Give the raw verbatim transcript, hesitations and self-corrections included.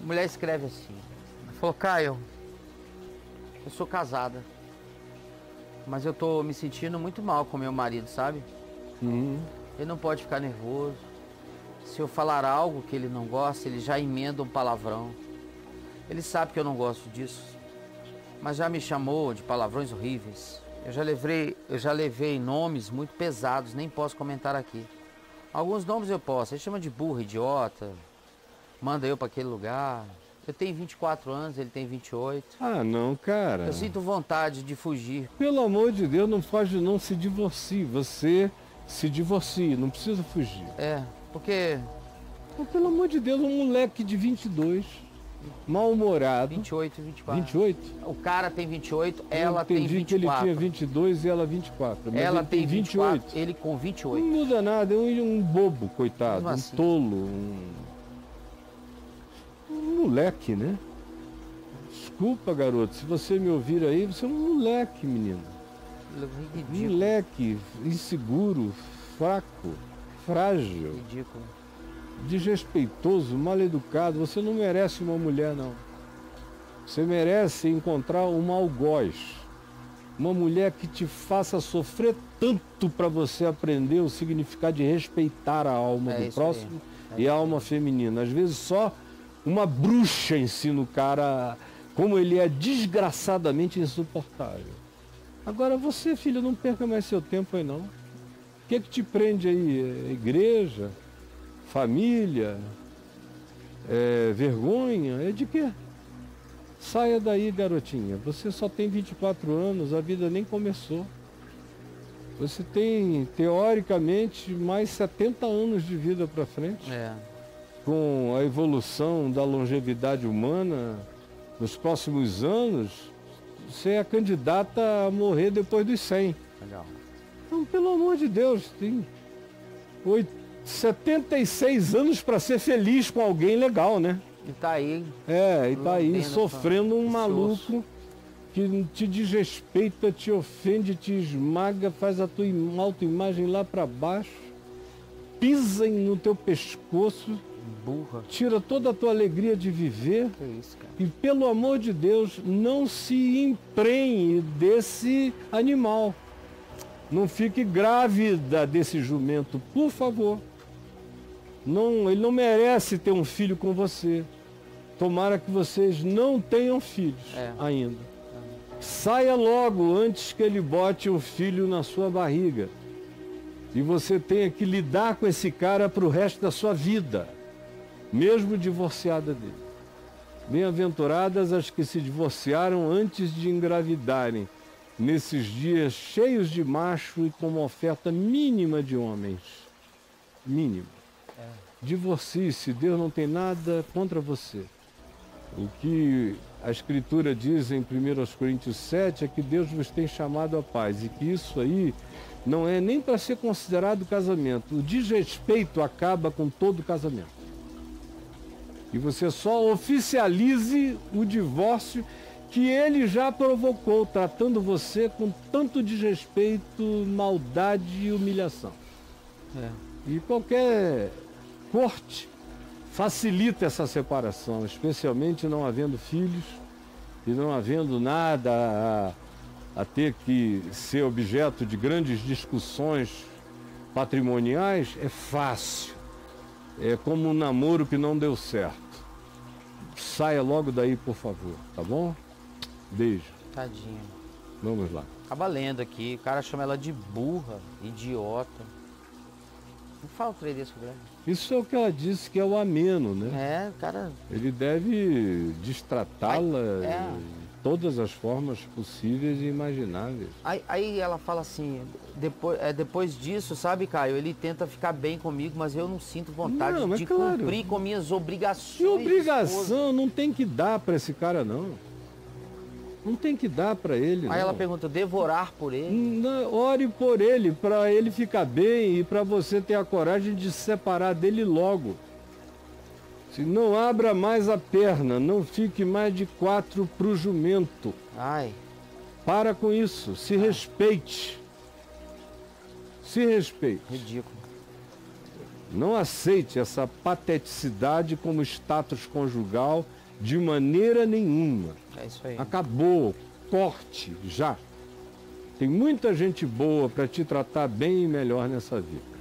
A mulher escreve assim. Falou, Caio, eu sou casada, mas eu tô me sentindo muito mal com meu marido, sabe? Uhum. Ele não pode ficar nervoso. Se eu falar algo que ele não gosta, ele já emenda um palavrão. Ele sabe que eu não gosto disso, mas já me chamou de palavrões horríveis. Eu já levei, eu já levei nomes muito pesados, nem posso comentar aqui. Alguns nomes eu posso, ele chama de burro, idiota, manda eu para aquele lugar. Eu tenho vinte e quatro anos, ele tem vinte e oito. Ah, não, cara. Eu sinto vontade de fugir. Pelo amor de Deus, não foge, não, se divorcie. Você se divorcie, não precisa fugir. É, porque... Mas, pelo amor de Deus, um moleque de vinte e dois, mal-humorado. vinte e oito, vinte e quatro. vinte e oito? O cara tem vinte e oito, ela Eu tem entendi vinte e quatro. que ele tinha vinte e dois e ela vinte e quatro. Mas Ela ele tem vinte e quatro, vinte e oito. ele com vinte e Não oito. muda nada, é um, um bobo, coitado, Mesmo um assim. tolo, um... um moleque, né? Desculpa, garoto, se você me ouvir aí, você é um moleque, menino. Ridículo. Moleque, inseguro, fraco, frágil, Ridículo. desrespeitoso, mal educado. Você não merece uma mulher, não. Você merece encontrar um algoz. Uma mulher que te faça sofrer tanto para você aprender o significado de respeitar a alma É do isso aí. próximo É e a isso alma feminina. Às vezes só uma bruxa ensina o cara como ele é desgraçadamente insuportável. Agora você, filho, não perca mais seu tempo aí, não. O que é que te prende aí? É igreja? Família? É vergonha? É de quê? Saia daí, garotinha. Você só tem vinte e quatro anos, a vida nem começou. Você tem, teoricamente, mais setenta anos de vida para frente. É. Com a evolução da longevidade humana, nos próximos anos, você é candidata a morrer depois dos cem. Legal. Então, pelo amor de Deus, tem oito, setenta e seis anos para ser feliz com alguém legal, né? E tá aí. É, e tá aí Entendo, sofrendo um esse maluco que te desrespeita, te ofende, te esmaga, faz a tua im- autoimagem lá para baixo, pisa em- no teu pescoço, Burra. tira toda a tua alegria de viver. Que isso, cara. E pelo amor de Deus, não se emprenhe desse animal. Não fique grávida desse jumento, por favor. Não, ele não merece ter um filho com você. Tomara que vocês não tenham filhos É. ainda. Saia logo antes que ele bote um filho na sua barriga. E você tenha que lidar com esse cara para o resto da sua vida, mesmo divorciada dele. Bem-aventuradas as que se divorciaram antes de engravidarem, nesses dias cheios de macho e com uma oferta mínima de homens. Mínima. É. Divorcie-se, Deus não tem nada contra você. O que a Escritura diz em primeira Coríntios sete é que Deus vos tem chamado à paz e que isso aí não é nem para ser considerado casamento. O desrespeito acaba com todo casamento. E você só oficialize o divórcio que ele já provocou, tratando você com tanto desrespeito, maldade e humilhação. É. E qualquer corte facilita essa separação, especialmente não havendo filhos e não havendo nada a, a ter que ser objeto de grandes discussões patrimoniais. É fácil. É como um namoro que não deu certo. Saia logo daí, por favor, tá bom? Beijo. Tadinho. Vamos lá. Acaba lendo aqui, o cara chama ela de burra, idiota. Não fala um trem desse com ele. Isso é o que ela disse que é o ameno, né? É, o cara. Ele deve destratá-la Ai, é. de todas as formas possíveis e imagináveis. Aí, aí ela fala assim, depois, é, depois disso, sabe, Caio, ele tenta ficar bem comigo, mas eu não sinto vontade Não, mas de claro. cumprir com minhas obrigações. Que de esposa. obrigação não tem que dar para esse cara, não. Não tem que dar para ele, Aí não. ela pergunta, devorar por ele? Não, ore por ele, para ele ficar bem e para você ter a coragem de se separar dele logo. Se não abra mais a perna, não fique mais de quatro pro jumento. Ai, Para com isso, se respeite. Se respeite. ridículo. Não aceite essa pateticidade como status conjugal de maneira nenhuma. É isso aí. Acabou. Corte já. Tem muita gente boa para te tratar bem e melhor nessa vida.